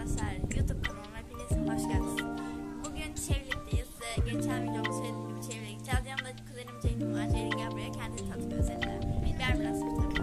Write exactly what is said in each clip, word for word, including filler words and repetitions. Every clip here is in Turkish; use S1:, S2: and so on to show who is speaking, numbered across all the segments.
S1: arkadaşlar, YouTube kanalıma hepiniz hoş geldiniz. Bugün çevrelikteyiz. Geçen videomda söylediğim gibi çevreye gideceğiz. Yanımda kuzenim Ceylin var. Ceylin gel buraya, kendini tanıtıyor üzerinde. Bir ver biraz bir tabi.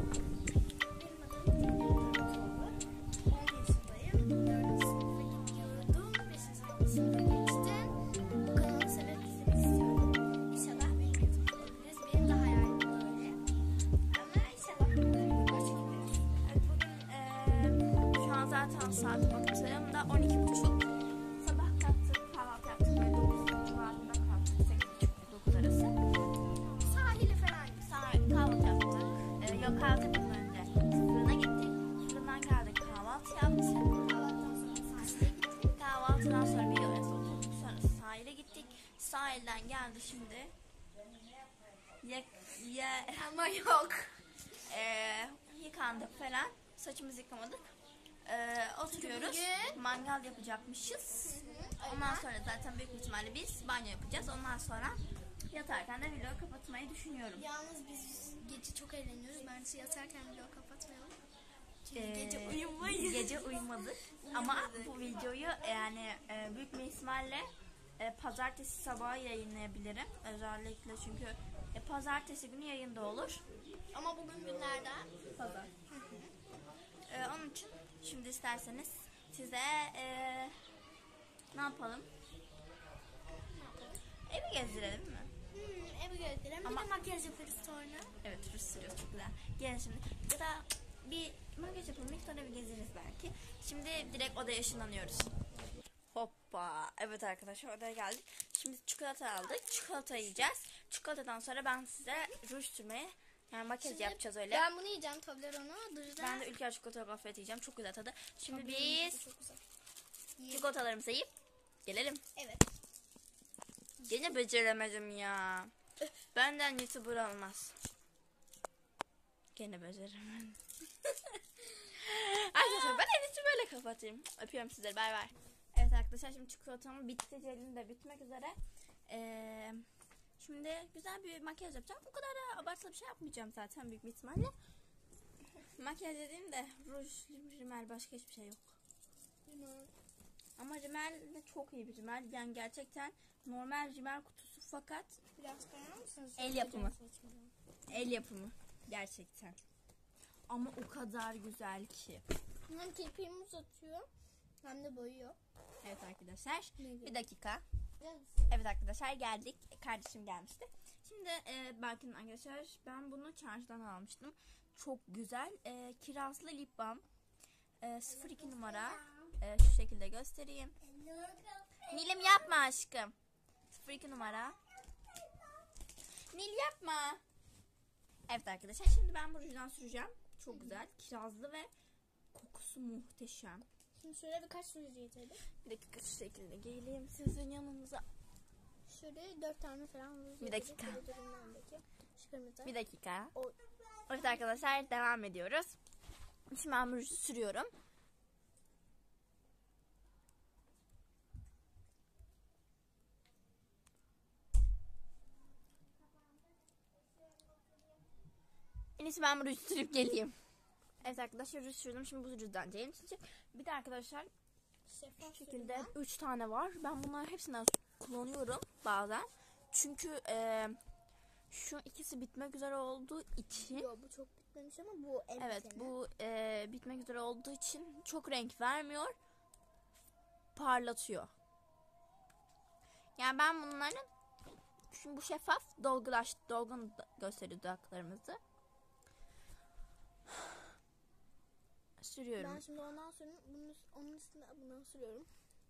S1: Zaten saat bakıyorum da on iki buçuk. Sabah kalktık, kahvaltı yaptık. Böyle dokuz civarında kalktık. sekiz buçuk dokuz arası. Sahili falan. Sahil, kahvaltı yaptık. Ee, yok kahvaltı yapmadan önce fırına gittik. Fırından geldik, kahvaltı yaptık. Kahvaltıdan sonra bir yere oturduk. Sonra sahile gittik. Sahilden geldi şimdi. Ye, ye, ama yok. Ee, yıkandık falan. Saçımızı yıkamadık. Ee, oturuyoruz. Bugün mangal yapacakmışız. Hı hı, ondan sonra zaten büyük ihtimalle biz banyo yapacağız. Ondan sonra yatarken de vlogu kapatmayı düşünüyorum.
S2: Yalnız biz gece çok eğleniyoruz. Bence yatarken vlogu kapatmayalım. Çünkü
S1: Ee,
S2: gece uyumayız.
S1: Gece uyumadık. Ama bu videoyu yani e, büyük bir ihtimalle e, pazartesi sabahı yayınlayabilirim. Özellikle çünkü e, pazartesi günü yayında olur.
S2: Ama bugün günlerden
S1: Pazar. Ee, onun için şimdi isterseniz size ee, ne yapalım?
S2: ne yapalım?
S1: Evi gezdirelim mi?
S2: Hmm, evi gösterelim.
S1: Ama-
S2: Bir de makyaj yaparız sonra.
S1: Evet, ruj sürüyoruz, çok güzel. Gelin şimdi. Ya da bir makyaj yapalım, ilk sonra bir gezeriz belki. Şimdi direkt odaya ışınlanıyoruz. Hoppa. Evet arkadaşlar, odaya geldik. Şimdi çikolata aldık. Çikolata yiyeceğiz. Çikolatadan sonra ben size ruj sürmeye, yani makyaj
S2: Şimdi
S1: yapacağız öyle.
S2: Ben bunu yiyeceğim Toblerone'u. Dujda.
S1: Ben de Ülker çikolata gofret yiyeceğim. Çok güzel tadı. Şimdi
S2: Toblerone'u
S1: biz
S2: çok güzel. Yiyelim.
S1: çikolatalarımızı yiyip gelelim.
S2: Evet.
S1: Gene beceremedim ya. Benden YouTuber olmaz. Gene beceremedim. Arkadaşlar ben en iyisi böyle kapatayım. Öpüyorum sizleri, bay bay. Evet arkadaşlar, şimdi çikolatamın bitti. Celin de bitmek üzere. Ee, şimdi güzel bir makyaj yapacağım. Bu kadar da abartılı bir şey yapmayacağım zaten büyük bir ihtimalle. Makyaj dediğim de ruj, rimel, başka hiçbir şey yok. Ama rimel de çok iyi bir rimel. Yani gerçekten normal rimel kutusu fakat
S2: Biraz koyar mısınız?
S1: El yapımı. El yapımı gerçekten. Ama o kadar güzel ki.
S2: Hem kirpiğimi uzatıyor hem de boyuyor.
S1: Evet arkadaşlar.
S2: Ne
S1: Bir dakika.
S2: Biraz
S1: Evet arkadaşlar, geldik. Kardeşim gelmişti. Şimdi e, bakın arkadaşlar, ben bunu çarşıdan almıştım. Çok güzel. E, kirazlı lip balm. E, sıfır iki numara. E, şu şekilde göstereyim. Nilim yapma aşkım. sıfır iki numara. Nil yapma. Evet arkadaşlar, şimdi ben bu rujdan süreceğim. Çok güzel. Kirazlı ve kokusu muhteşem.
S2: Şimdi şöyle birkaç sürücü yeterli.
S1: Bir dakika, şu şekilde geleyim sizin yanınıza.
S2: Şöyle dört tane falan ruj
S1: Bir dakika.
S2: yeterli. Durumlarındaki. Şu kırmızı.
S1: Bir dakika.
S2: O-
S1: Evet arkadaşlar, devam ediyoruz. Şimdi ben bu ruju sürüyorum. En iyisi ben bu ruju sürüp geleyim. Evet arkadaşlar, ruj sürdüm. Şimdi bu rujdan Ceylin sürecek. Bir de arkadaşlar
S2: Şeffaf
S1: şu şekilde
S2: sürümden.
S1: üç tane var. Ben bunların hepsinden kullanıyorum bazen. Çünkü e, şu ikisi bitmek üzere olduğu için.
S2: Yo, bu çok bitmemiş ama bu en
S1: Evet,
S2: biteni.
S1: bu e, bitmek üzere olduğu için çok renk vermiyor. Parlatıyor. Yani ben bunların, şimdi bu şeffaf dolgulaş, dolgun gösteriyor dudaklarımızı. Sürüyorum.
S2: Ben şimdi ondan sonra bunun, onun üstüne bundan sürüyorum.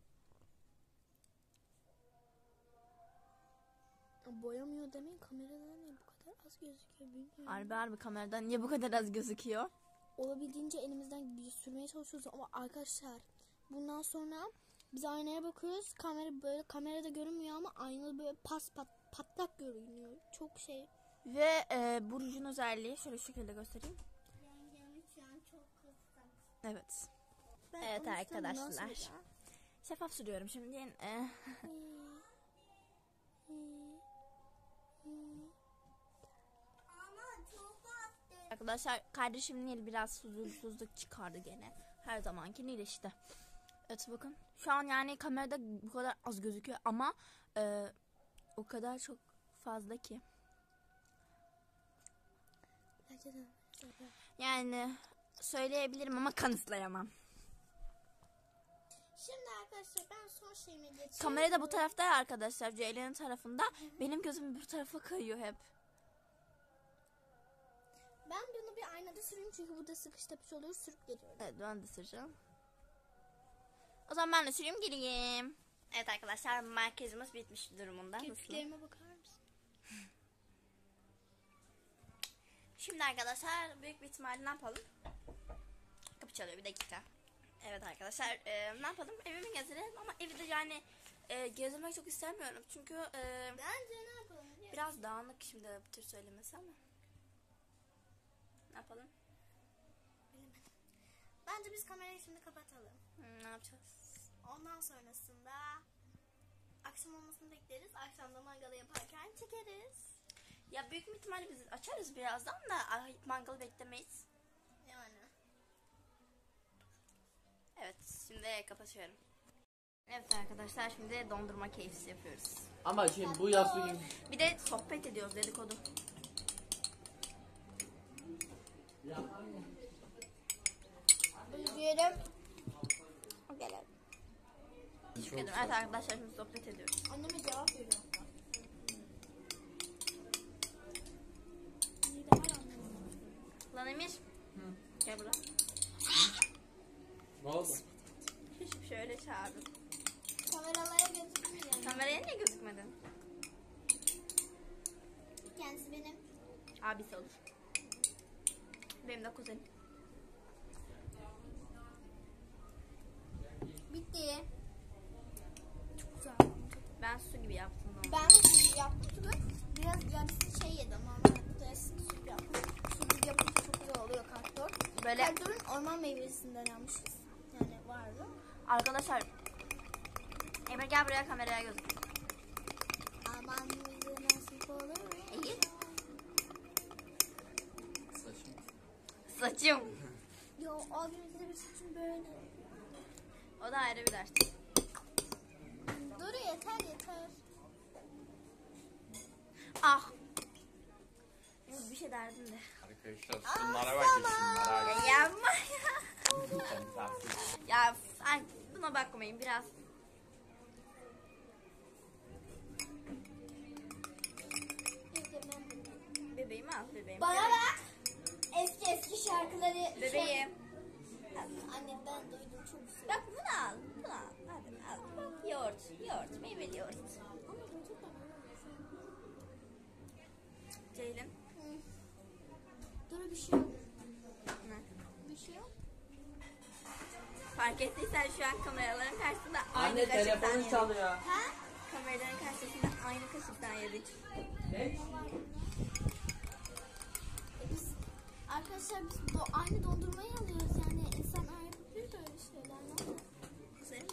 S2: Boyamıyor demeyin, kameradan niye bu kadar az gözüküyor bilmiyorum.
S1: Harbi harbi kameradan niye bu kadar az gözüküyor?
S2: Olabildiğince elimizden gücü sürmeye çalışıyoruz ama arkadaşlar bundan sonra biz aynaya bakıyoruz, kamera böyle kamerada görünmüyor ama aynada böyle pas pat patlak görünüyor. Çok şey.
S1: Ve e, bu rujun özelliği şöyle şu şekilde göstereyim. Evet.
S2: Ben
S1: Evet
S2: onun üstüne bundan
S1: arkadaşlar.
S2: süreceğim.
S1: Şeffaf sürüyorum şimdi. E, Arkadaşlar kardeşim Nil biraz huzursuzluk çıkardı gene. Her zamanki Nil işte. Evet bakın. Şu an yani kamerada bu kadar az gözüküyor ama e, o kadar çok fazla ki. Yani söyleyebilirim ama kanıtlayamam.
S2: Şimdi arkadaşlar ben son şeyime geçeyim.
S1: Kamera da bu tarafta ya arkadaşlar. Ceylan'ın tarafında. Benim gözüm bu tarafa kayıyor hep.
S2: Ben bunu bir aynada süreyim çünkü burada sıkış tepiş oluyor, sürüp geliyorum.
S1: Evet ben de süreceğim. O zaman ben de süreyim geleyim. Evet arkadaşlar merkezimiz bitmiş durumunda.
S2: Kirpiklerime bakar mısın?
S1: Şimdi arkadaşlar büyük bir ihtimalle ne yapalım? Kapı çalıyor bir dakika. Evet arkadaşlar e, ne yapalım? Evimi gezelim ama evi de yani e, gezmek çok istemiyorum. Çünkü e,
S2: Bence ne yapalım? biliyor musun?
S1: biraz dağınık şimdi bu tür söylemesi ama. Ne yapalım?
S2: Bilemedim. Bence biz kamerayı şimdi kapatalım.
S1: Hmm, ne yapacağız?
S2: Ondan sonrasında akşam olmasını bekleriz. Akşamda mangalı yaparken çekeriz.
S1: Ya büyük bir ihtimalle biz açarız birazdan da ay, mangalı beklemeyiz.
S2: Yani.
S1: Evet şimdi kapatıyorum. Evet arkadaşlar şimdi dondurma keyfisi yapıyoruz.
S3: Ama şimdi bu yaz bugün
S1: Bir de sohbet ediyoruz dedikodu.
S2: Üzüyorum.
S1: Gelelim. Teşekkür ederim. Evet arkadaşlar şimdi sohbet ediyoruz.
S2: Anneme cevap veriyorum.
S1: Lan Emir. Gel buraya.
S3: ne oldu?
S1: Hiçbir şöyle çağırdım.
S2: Kameralara gözükmüyor.
S1: Kameraya niye gözükmedin?
S2: Kendisi benim.
S1: Abisi olur. Benim de kuzenim.
S2: Bitti.
S1: Çok güzel. Ben su gibi yaptım. onu.
S2: Ben de sucuk yaptım. Biraz yarısı şey yedim ama ben de sucuk yaptım. Sucuk yapınca çok güzel oluyor kartol.
S1: Böyle
S2: Kartolun orman meyvesinden almışız. Yani vardı.
S1: arkadaşlar Emir gel buraya kameraya gözük.
S2: Aman bize nasip olur.
S1: İyi.
S3: Saçım.
S1: Saçım.
S2: Yo abimizde bir saçım böyle.
S1: O da ayrı bir ders.
S2: Dur yeter yeter.
S1: Ah. Yok, bir şey derdim de.
S3: Arkadaşlar şunlara bakın şunlara.
S1: Ya yapma ya. Ya ay, buna bakmayın biraz. Bebeğimi al bebeğim.
S2: Bana bak. Eski eski şarkıları.
S1: Bebeğim.
S2: Anne ben duydum çok güzel.
S1: Bak bunu al. Bunu al. Hadi al. Bak yoğurt. Yoğurt. Meyveli yoğurt. Ceylin.
S2: Dur bir şey yok.
S1: Ne?
S2: Bir şey yok.
S1: Fark ettiysen şu an kameraların karşısında aynı
S3: Anne
S1: kaşıktan
S3: telefonun
S1: yedik.
S3: çalıyor.
S2: Ha?
S1: Kameraların karşısında aynı kaşıktan yedik.
S3: Ne?
S2: E biz arkadaşlar biz do aynı dondurmayı alıyoruz yani insan yapabilir böyle şeyler ne olur?
S1: Güzel.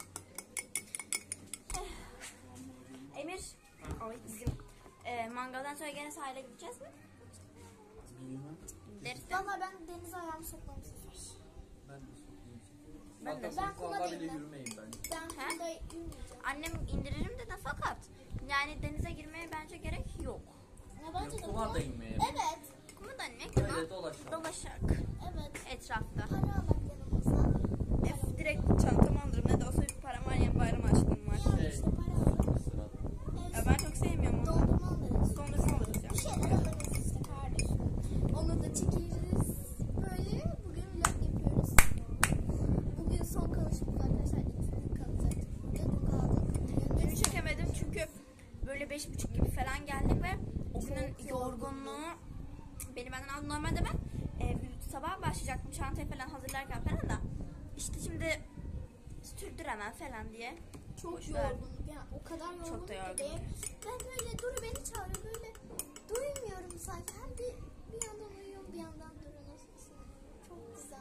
S1: Emir. Ay bizim e, mangaldan sonra gene sahile gideceğiz mi?
S3: Bilmem.
S1: Gideriz.
S2: Valla ben denize ayağımı sokmam sefer.
S3: Ben de sokayım.
S1: Ben de.
S2: Ben kuma
S3: Vallahi bile
S2: değilim.
S3: yürümeyeyim ben.
S2: Ben
S1: He?
S2: kumda yürümeyeceğim.
S1: Annem indiririm dedi fakat yani denize girmeye bence gerek yok.
S2: Ya bence de
S3: Kuma da inmeye.
S2: Evet.
S1: Kuma da ne
S3: Böyle
S1: kadar
S3: dolaşalım.
S1: dolaşak
S2: Evet.
S1: etrafta.
S2: Para alak yanımıza.
S1: Ef, direkt çantamı alırım. Ne de olsa bir param var ya bayram açlığım var.
S2: Ya işte para alak.
S3: Sırada.
S1: Ya ben çok sevmiyorum onu.
S2: Dondurma alırız.
S1: Dondurma alırız ya.
S2: Bir şeyler alırız işte kardeşim. Onu da çekeriz. Böyle bugün vlog yapıyoruz. Bugün son kalışımız arkadaşlar. İki gün kalacaktık burada. Dün kaldık.
S1: Dün çekemedim çünkü böyle beş buçuk gibi falan geldik ve o günün yorgunluğu beni benden aldı. Normalde ben e, sabah başlayacaktım çantayı falan hazırlarken falan da işte şimdi sürdüremem falan diye.
S2: Çok
S1: Boş ver.
S2: yorgunluk yani o kadar yorgunluk
S1: da
S2: ki
S1: yorgun.
S2: be. Ben böyle Duru beni çağırıyor böyle duymuyorum sanki. Hem bir, bir yandan uyuyorum bir yandan Duru nasılsın? Çok güzel.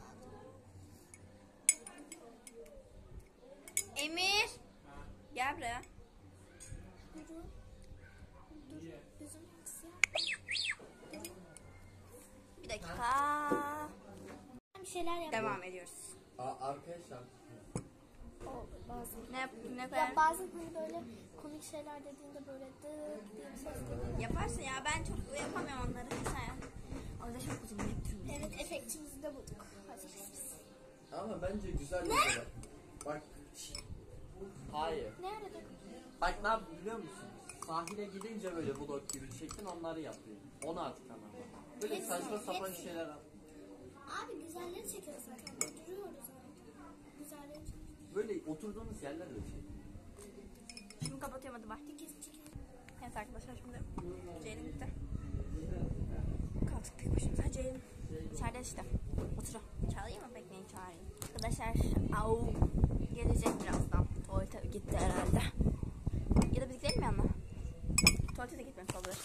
S1: Emir gel buraya.
S2: Duru. Dur. Gözüm kısıyor. Duru.
S1: Bir dakika.
S2: Bir şeyler yap.
S1: Devam ediyoruz.
S3: Aa, arkadaşlar
S2: O bazı.
S1: Ne, ne
S2: Ya
S1: koyar?
S2: bazen hani böyle komik şeyler dediğinde böyle dık diye bir ses geliyor.
S1: Yaparsın ya, ben çok yapamıyorum onları. Mesela. O yüzden çok uzun yapıyorum.
S2: Evet, efektimizi de bulduk. Hadi.
S3: Ama bence güzel bir şey. Bak. Hayır.
S2: Ne aradık?
S3: Bak ne yap biliyor musun? Sahile gidince böyle vlog gibi çektin, onları yapıyor. Onu at kanala. Böyle
S2: Hepsi,
S3: saçma sapan
S2: hepsi.
S3: şeyler at.
S2: Abi güzelleri çekiyoruz zaten. Duruyoruz abi. Güzelleri çekiyoruz.
S3: Böyle oturduğunuz yerler de çek.
S1: Şimdi kapatıyorum, hadi bak. Evet arkadaşlar, şimdi Ceylin gitti. Kalktık tek başımıza. Ceylin içeride işte. Otur. Çağırayım mı? Bekleyin, çağırayım. Arkadaşlar au gelecek birazdan. Tuvalete gitti herhalde. Ya da biz gidelim mi yanına? Tuvalete de gitmemiş olabilir.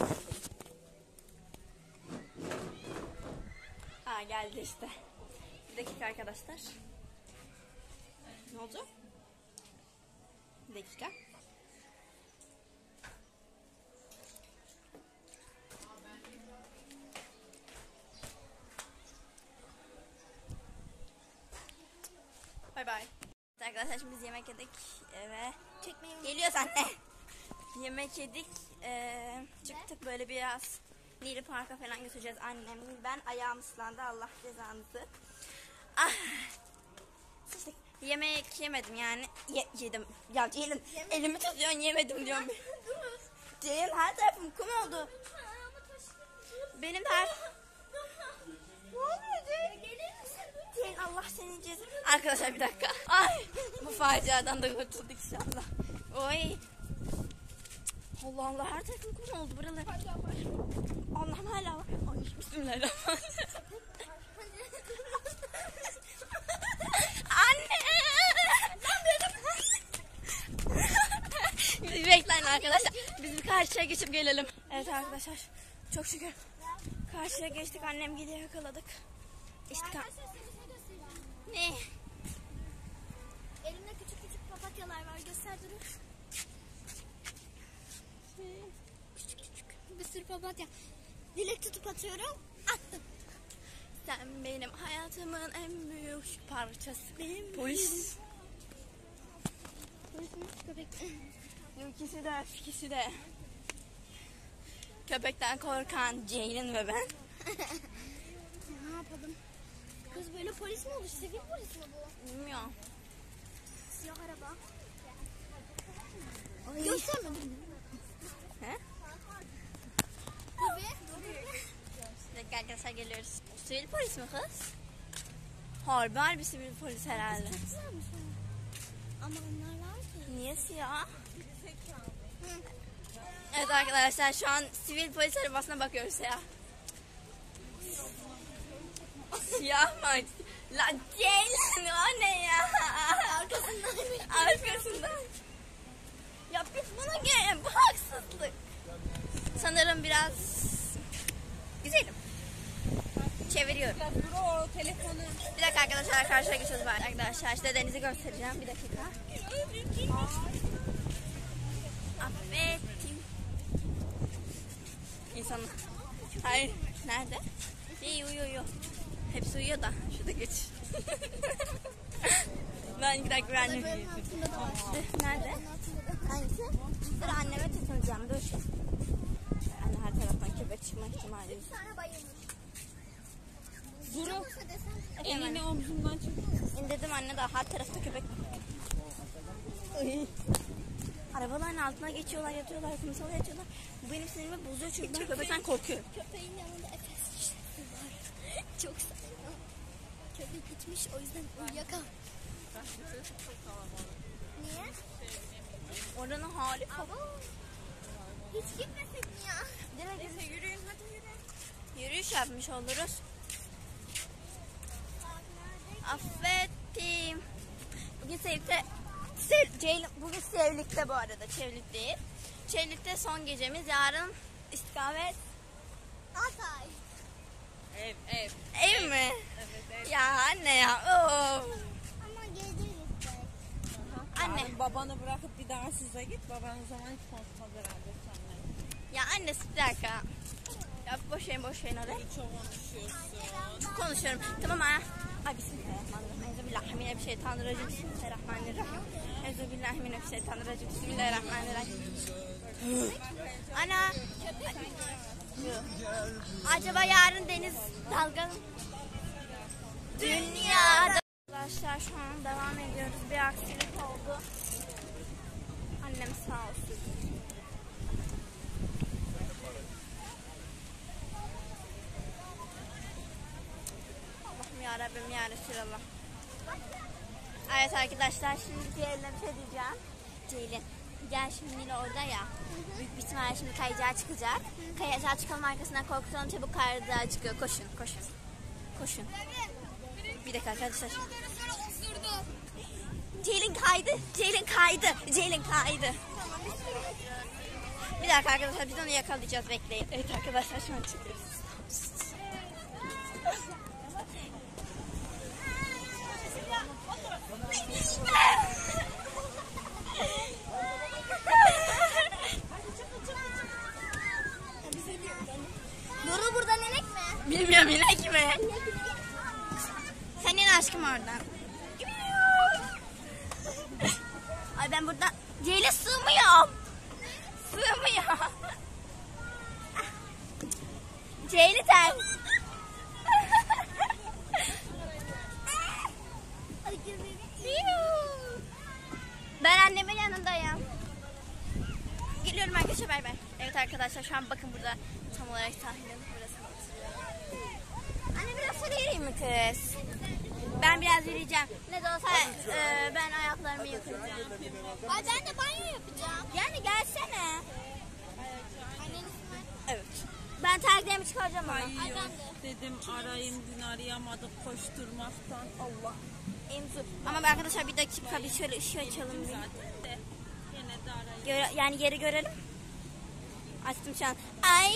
S1: Aa, geldi işte. Bir dakika arkadaşlar. Ne oldu? Bir dakika. Bay bay. Arkadaşlar şimdi biz yemek yedik e, ve
S2: Çekmeyi
S1: geliyoruz anne. Yemek yedik, e, çıktık böyle biraz Nili Park'a falan götüreceğiz annem. Ben ayağım ıslandı, Allah cezanızı. Ah, sıçtık. Yemek yemedim yani. Ye, yedim. Ya Ceylin elimi tutuyorsun, yemedim diyorum. Ceylin her tarafım kum oldu. Benim de her... Ne oluyor Ceylin? Ceylin Allah senin cezanı. Arkadaşlar bir dakika. Ay, bu faciadan da kurtulduk inşallah. Oy. Allah Allah, her tarafım kum oldu buralar. Allah'ım hala var. Ay bismillahirrahmanirrahim. Anne. Bizi bekleyin arkadaşlar. Biz bir karşıya geçip gelelim. Evet arkadaşlar. Çok şükür. Karşıya geçtik. Annem gidiyor, yakaladık. İşte ne?
S2: Elimde küçük küçük papatyalar var. Göster durun. Küçük küçük. Bir sürü papatya. Dilek tutup atıyorum. Attım.
S1: Sen benim hayatımın en büyük parçası. Benim polis.
S2: Köpek.
S1: İkisi de, ikisi de. Köpekten korkan Ceylin ve ben.
S2: Ne yapalım? Kız böyle polis mi olur? Sivil polis mi bu?
S1: Bilmiyorum.
S2: Siyah araba. Göstermedim.
S1: He?
S2: Dur bir.
S1: Bir dakika arkadaşlar, geliyoruz. Sivil polis mi kız? Harbi harbi sivil polis herhalde.
S2: Çok güzelmiş o. Ama onlar var ki.
S1: Niye siyah? Evet arkadaşlar, şu an sivil polis arabasına bakıyoruz ya. Siyah mı? Lan Ceylin, o ne ya?
S2: Arkasından.
S1: Arkasından. Ya biz bunu görelim, bu haksızlık. Sanırım biraz güzelim. Çeviriyorum.
S4: Dur o telefonu.
S1: Bir dakika arkadaşlar, karşıya geçiyoruz bari. Arkadaşlar işte denizi göstereceğim, bir dakika. Affettim. İnsanlar. Hayır. Nerede? İyi, uyuyor uyuyor. Hepsi uyuyor da. Şurada geç. Ben iki dakika bir annemi.
S2: Böyle altında da var.
S1: Nerede? Hangisi? Dur anneme tutunacağım. Dur. Anne her taraftan köpek çıkma ihtimali.
S2: Bir tane bayılmış.
S4: Duru
S2: Olsa desem.
S4: elini omzumdan çek.
S1: İndirdim anne, daha her tarafta köpek. Ay. Arabaların altına geçiyorlar, yatıyorlar, kumsala yatıyorlar. Bu benim sinirimi bozuyor çünkü ben köpekten korkuyorum.
S2: Köpeğin yanında Efes şişesi var. Çok saçma. Köpek gitmiş, o yüzden uyuyakalmış. Niye?
S1: Oranın harika.
S2: Hiç gitmesek mi ya?
S1: Neyse yürüyün, hadi yürüyün. Yürüyüş yapmış oluruz. Affettim. Bugün Sevlik'te Sev, Ceylin, bugün Sevlik'te bu arada, Çevlik değil. Çevlik'te son gecemiz, yarın istikamet.
S2: Altay.
S4: Ev ev.
S1: Ev mi?
S4: Evet ev.
S1: Ya anne ya. Of.
S2: Ama geliriz belki.
S1: Anne.
S4: Yarın babanı bırakıp bir daha size git. Baban o zaman hiç konuşmaz herhalde seninle.
S1: Ya anne bir dakika. Ya boş verin boş verin oraya.
S4: Çok konuşuyorsun.
S1: Konuşuyorum. Tamam ha. Ay bismillahirrahmanirrahim. Euzubillahimineşşeytanirracim. Bismillahirrahmanirrahim. Euzubillahimineşşeytanirracim. Bismillahirrahmanirrahim. Ana. Acaba yarın deniz dalgalı dünyada. Arkadaşlar şu an devam ediyoruz. Bir aksilik oldu. Annem sağ olsun. Allah'ım ya Rabbim ya Resulallah. Evet arkadaşlar şimdi Ceylin'e bir şey diyeceğim. Ceylin gel şimdi Nilo orada ya. Büyük bir ihtimalle şimdi kayacağı çıkacak. Kayacağı çıkalım arkasından korkutalım, çabuk kayacağı çıkıyor. Koşun koşun. Koşun. Bir dakika arkadaşlar. Ceylin kaydı. Ceylin kaydı. Ceylin kaydı. Bir dakika arkadaşlar biz onu yakalayacağız, bekleyin. Evet arkadaşlar şu an çıkıyoruz.
S2: Nuru burada inek mi?
S1: Bilmiyorum inek mi? Sen in aşkım oradan. Ay ben burada Ceylin sığmıyorum. Sığmıyor. Ceylin sen. Ben annemin yanındayım. Geliyorum arkadaşlar, bay bay. Evet arkadaşlar şu an bakın burada tam olarak sahilin burasını oturuyorum. Anne biraz sonra yürüyeyim mi kız? Ben biraz yürüyeceğim. Ne de olsa e, ben ayaklarımı yıkayacağım.
S2: Ay ben de banyo yapacağım.
S1: Yani gelsene.
S2: Annenin ismi.
S1: Evet. Ben terliklerimi çıkaracağım ama.
S4: Ay yok. Dedim arayayım, dün arayamadık koşturmaktan. Allah.
S1: Emzu. Ama arkadaşlar bir dakika bir şöyle ışığı açalım. Bir.
S4: Zaten de yine de arayayım.
S1: Göre, yani yeri görelim. Açtım şu an. Ay.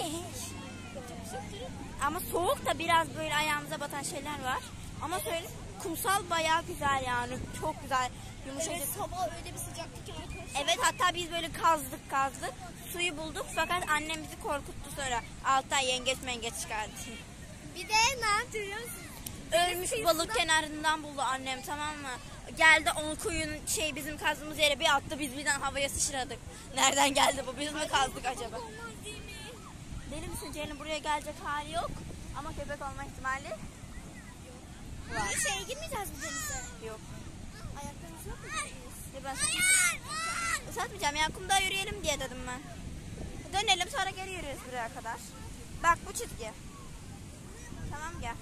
S1: Ama soğuk da biraz böyle ayağımıza batan şeyler var. Ama söyle kumsal bayağı güzel yani. Çok güzel. Yumuşacık.
S2: Evet sabah öyle bir sıcaklık ki arkadaşlar.
S1: Evet hatta biz böyle kazdık kazdık. Suyu bulduk fakat annem bizi korkuttu sonra. Alttan yengeç mengeç çıkardı.
S2: Bir de ne yapıyor musun?
S1: Ölmüş balık kenarından buldu annem, tamam mı? Geldi on kuyunun şey bizim kazdığımız yere bir attı, biz birden havaya sıçradık. Nereden geldi bu? Biz mi kazdık acaba? Deli misin Ceylin? Buraya gelecek hali yok. Ama köpek olma ihtimali var.
S2: Bir şeye girmeyeceğiz mi denize?
S1: Yok.
S2: Ayaklarımız yok mu?
S1: Ya ben satmayacağım ya, kumda yürüyelim diye dedim ben. Dönelim sonra geri yürüyoruz buraya kadar. Bak bu çizgi. Tamam gel.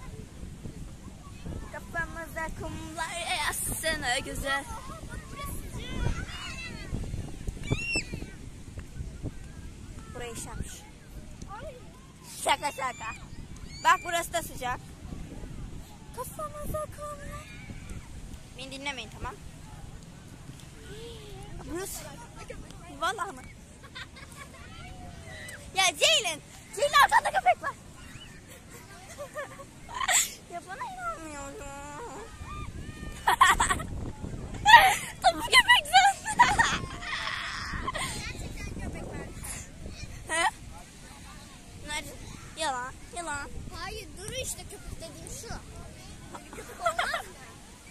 S1: Kafamıza kumlar yazsana güzel. Burayı işemiş. Şaka şaka. Bak burası da sıcak. Kafamıza kumlar. Beni dinlemeyin tamam. Burası. Vallahi mı? Ya Ceylin. Ceylin arkanda köpek var. Ya bana inanmıyorum. Tabii köpek sen.
S2: Gerçekten köpek var.
S1: He? Nerede? Yalan, yalan.
S2: Hayır dur işte köpek dediğim şu. Köpek olmaz mı?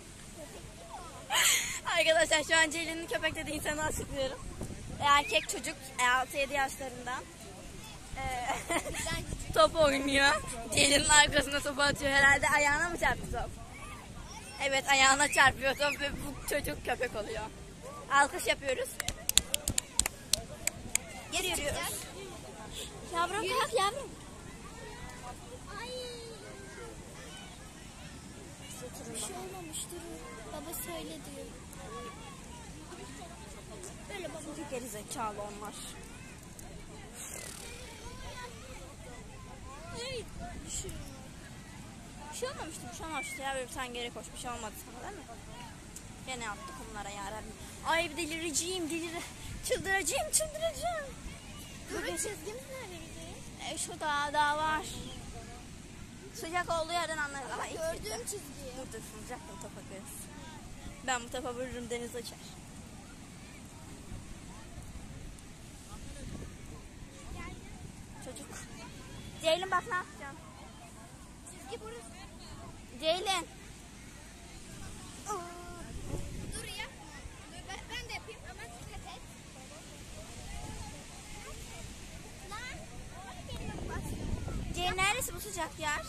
S1: Arkadaşlar şu an Ceylin'in köpek dediği insanı açıklıyorum. Erkek çocuk altı yedi yaşlarında. Ee, top oynuyor. Ceylin'in arkasına topu atıyor. Herhalde ayağına mı çarptı top? Evet ayağına çarpıyor top ve bu çocuk köpek oluyor. Alkış yapıyoruz. Geri yürüyoruz. Yavrum kalk yavrum.
S2: Ay. Bir şey olmamıştır. Baba söyle diyor. Böyle baba.
S1: Çünkü gerizekalı onlar.
S2: Ay düşüyorum.
S1: Bir şey olmamıştı, bir şey olmamıştı ya, böyle sen geri koş, bir şey olmadı sana değil mi? Gene attık onlara yarabbim. Ay bir delireceğim, delir, çıldıracağım, çıldıracağım.
S2: Bugün çizgimiz neredeydi?
S1: E, şu dağ, dağ var. Sıcak olduğu yerden anlarız ama ilk
S2: Gördüğüm çizgi.
S1: dur dur, sıcak mı topa göz. Ben bu topa vururum, deniz açar. Çocuk. Ceylin bak ne yapacağım.
S2: Çizgi burası.
S1: Ceylin. oturacak yer?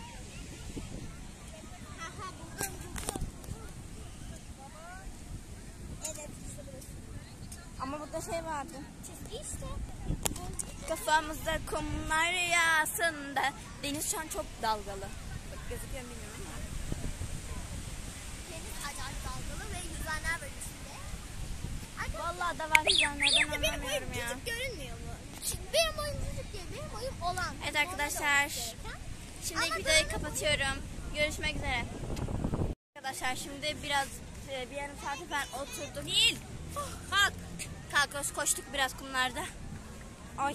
S2: Evet, işte burası.
S1: Ama burada şey vardı.
S2: Çizgi işte.
S1: Kafamızda kumlar yağsın da. Deniz şu an çok dalgalı. Bak, gözüküyor mu bilmiyorum ama.
S2: Deniz acayip dalgalı ve yüzenler var içinde.
S1: Vallahi da var yüzenlerden
S2: Benim
S1: anlamıyorum
S2: boyum
S1: ya.
S2: küçük görünmüyor mu? Şimdi benim boyum küçük değil, benim boyum olan.
S1: Evet arkadaşlar. Şimdilik videoyu kapatıyorum. Görüşmek üzere. Arkadaşlar şimdi biraz e, bir yarım saate falan oturduk. Değil. Kalk. Kalk koştuk biraz kumlarda. Ay.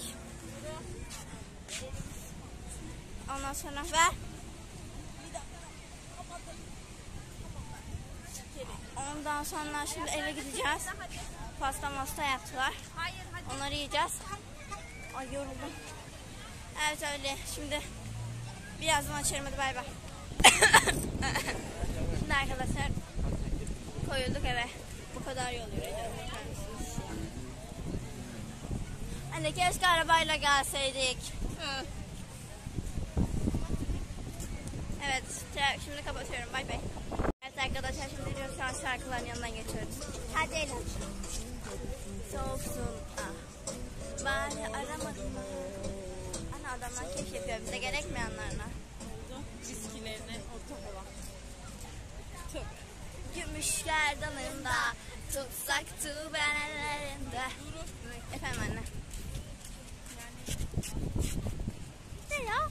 S1: Ondan sonra ver. Ondan sonra şimdi eve gideceğiz. Pasta masta yaptılar. Onları yiyeceğiz. Ay yoruldum. Evet öyle. Şimdi birazdan açarım, hadi bay bay. Şimdi arkadaşlar koyulduk eve. Bu kadar yol yürüyeceğiz. Anne keşke arabayla gelseydik. Hı. Evet şimdi kapatıyorum, bay bay. Evet arkadaşlar şimdi diyoruz, şu an şarkıların yanından geçiyoruz. Hadi eğlen. Soğuksun ah. Bari aramadım mı? Ana adamlar keyif yapıyor, bize gerekmeyenlerle.
S4: Viskilerine ortak olan. Tüp.
S1: Gümüş gerdanında, tutsaktı ben ellerinde. Efendim anne. Ne ya?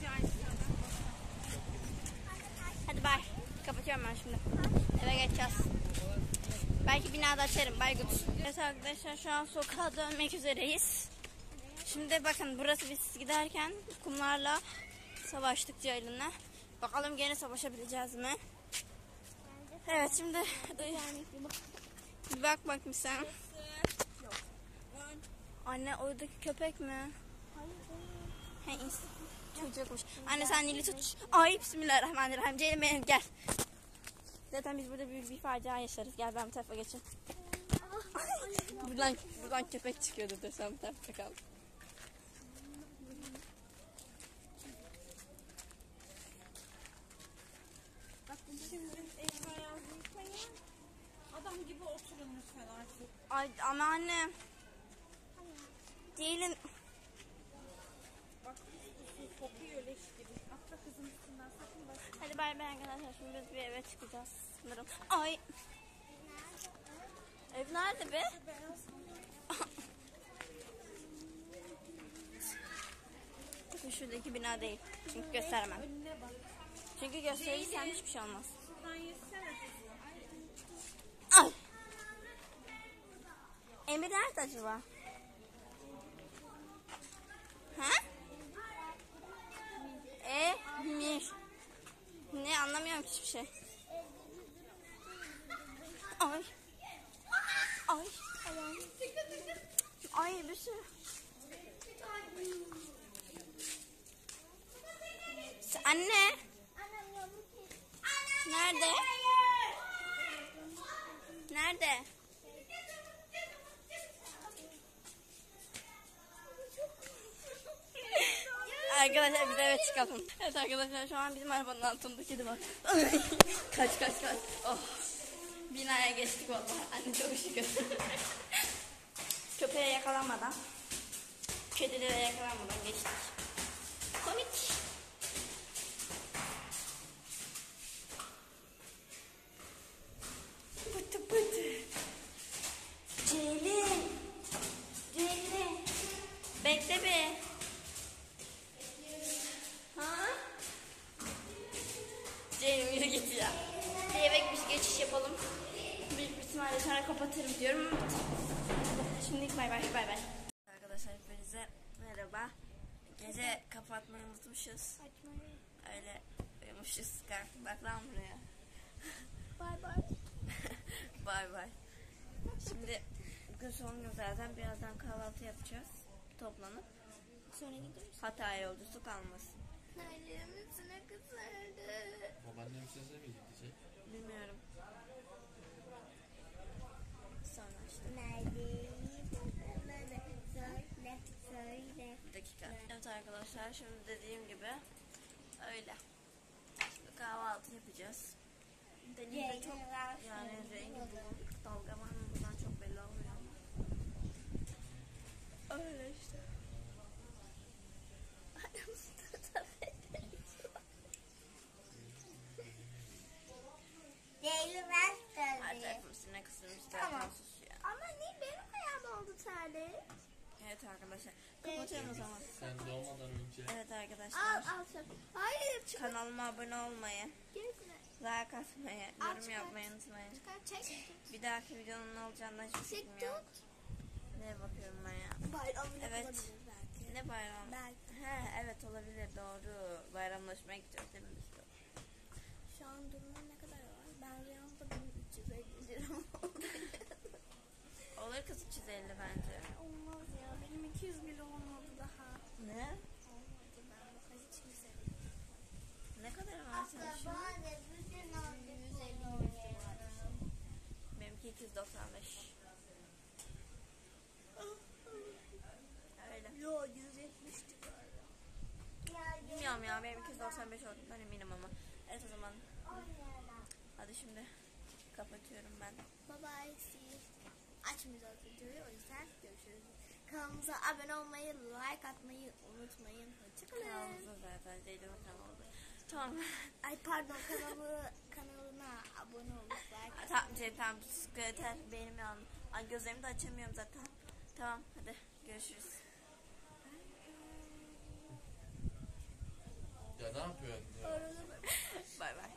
S1: Hadi bay. Kapatıyorum ben şimdi. Eve geçeceğiz. Belki binada açarım. Bay gut. Evet arkadaşlar şu an sokağa dönmek üzereyiz. Şimdi bakın burası biz giderken kumlarla savaştık Ceylin'le. Bakalım gene savaşabileceğiz mi? Evet şimdi bir bak bakayım sen. Anne oradaki köpek mi? He, çocukmuş. Anne sen Nil'i tut. Ay bismillahirrahmanirrahim. Ceylin benim gel. Zaten biz burada büyük bir facia yaşarız. Gel ben bu tarafa geçeyim. buradan, buradan köpek çıkıyordu da sen bu tarafta kal.
S4: Şimdi elma ayağınızı yıkayın. Adam gibi oturun lütfen artık.
S1: Ay ama anne. Ceylin.
S4: Bak su kokuyor leş gibi. Atla kızım üstünden sakın bak.
S1: Hadi bay bay arkadaşlar. Şimdi biz bir eve çıkacağız sanırım. Ay. Ev nerede be? Şuradaki bina değil. Çünkü gösteremem. Çünkü gösterirsem hiçbir şey olmaz.
S4: Şuradan yesene.
S1: Ay. Emir nerede acaba? Ha? Emir. Ne anlamıyorum hiçbir şey. Ay. Ay. Ay bir sürü. Anne. Nerede? Nerede? Arkadaşlar biz eve çıkalım. Evet arkadaşlar şu an bizim arabanın altında kedi var. kaç kaç kaç. Oh. Binaya geçtik vallahi. Anne çok şükür. Köpeğe yakalanmadan, kedilere yakalanmadan geçtik. Komik. Pıtı pıtı. Ceylin. Ceylin. Bekle be. Ha? Ceylin yürü git ya. Bir eve bir geçiş yapalım. Büyük bir ihtimalle sonra kapatırım diyorum. Şimdilik bay bay bay bay. Arkadaşlar hepinize merhaba. Gece kapatmayı unutmuşuz. Öyle uyumuşuz. Bak lan buraya.
S2: Bay bay.
S1: Bay bay. Şimdi bugün son gün zaten birazdan kahvaltı yapacağız. Toplanıp.
S2: Sonra gidiyoruz.
S1: Hata yolcusu kalmasın.
S2: Nerelerin üstüne kızardı.
S3: Babaannem size mi gidecek?
S1: Bilmiyorum. Sonra işte.
S2: Nerede? Söyle, söyle.
S1: Bir dakika. Evet arkadaşlar şimdi dediğim gibi Öyle. Şimdi kahvaltı yapacağız. Denizde çok yani rengi bugün dalgaman buradan çok belli olmuyor ama. Öyle işte. Her tarafım sinek ısırmış zaten sus ya.
S2: Ama ne benim ayağım oldu terli.
S1: Evet arkadaşlar. Kapatıyorum o zaman.
S3: Sen doğmadan önce.
S1: Evet
S2: Al
S1: arkadaşlar.
S2: al çöp. Hayır çıkar.
S1: Kanalıma abone olmayı,
S2: Gerisine.
S1: like atmayı,
S2: Al,
S1: yorum
S2: çıkar.
S1: yapmayı unutmayın.
S2: Çıkar çek.
S1: Bir dahaki videonun ne olacağından hiç
S2: Çek
S1: bilmiyorum.
S2: tut.
S1: Neye bakıyorum ben ya?
S2: Bayramlık
S1: Evet.
S2: olabilir belki.
S1: Ne bayram?
S2: Belki.
S1: He evet olabilir doğru. Bayramlaşmaya gidiyoruz değil mi biz de?
S2: Şu an durumun ne kadar var? Ben rüyamda benim üç yüz elli liram oldu.
S1: Olur kız üç yüz elli bence.
S2: Olmaz ya. Benim iki yüz bile olmadı daha.
S1: Ne?
S2: Olmadı ben bu kadar hiç yüz elli.
S1: Ne kadar var senin şu an?
S2: yüz elli
S1: Benimki iki yüz doksan beş. Öyle.
S2: Yo yüz yetmişti galiba.
S1: Bilmiyorum ya benim iki yüz doksan beş olduğundan eminim ama. Evet o zaman. Hadi şimdi kapatıyorum ben.
S2: Bye bye. See you. Açmayacağız videoyu o yüzden görüşürüz. Kanalımıza abone olmayı, like atmayı unutmayın. Hoşçakalın.
S1: Kanalımızda zaten Zeynep'in kanalı. Tamam.
S2: Ay pardon kanalı kanalına abone olup like atmayı.
S1: Tamam şey tamam. Yeter benim yanım. Ay gözlerimi de açamıyorum zaten. Tamam hadi görüşürüz.
S3: Ya ne yapıyorsun ya?
S2: Arada
S1: Bay bay.